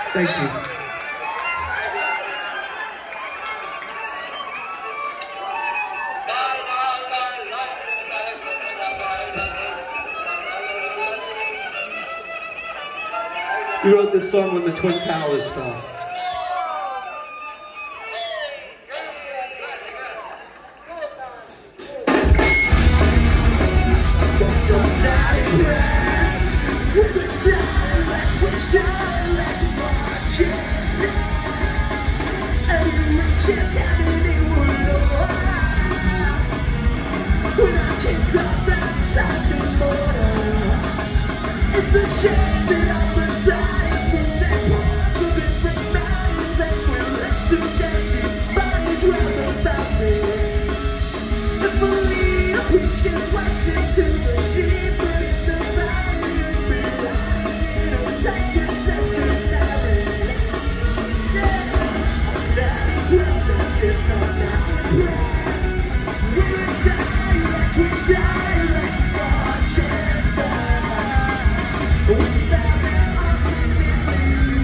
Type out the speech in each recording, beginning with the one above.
Thank you. We wrote this song when the Twin Towers fell. It's a shame that all the signs move their parts from different mountains, and we're left to dance these bodies round the fountain. The fully appreciates rushing to the sheep, but in the valley it's behind a tight ancestors married. Yeah, I'm not impressed at this, I'm not impressed. Which dialect marches fast. Without an argument,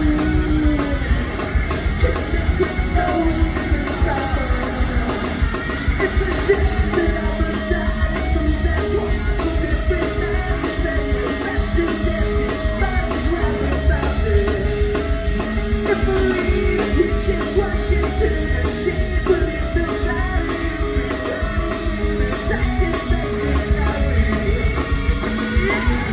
to make it snow in the summer. It's a shame that all the signs move their parts from different mountains, and we're left to dance these bodies round the fountain. If the leaves reaches rushing to the sheep, but in the valley behind the tight ancestors marry. Yeah.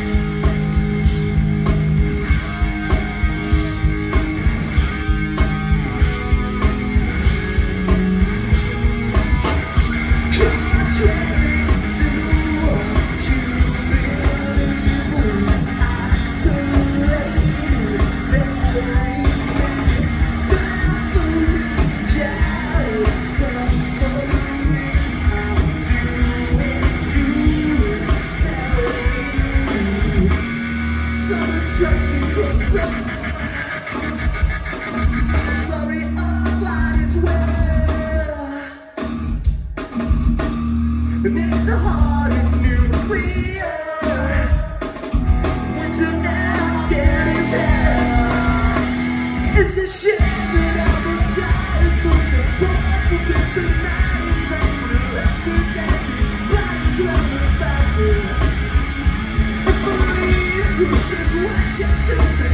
And it's the heart of nuclear. Winter now scared as hell. It's a shame that all the sides move the parts from different mountains, and we're left to dance these bodies round the fountain. If only the pushes rush into the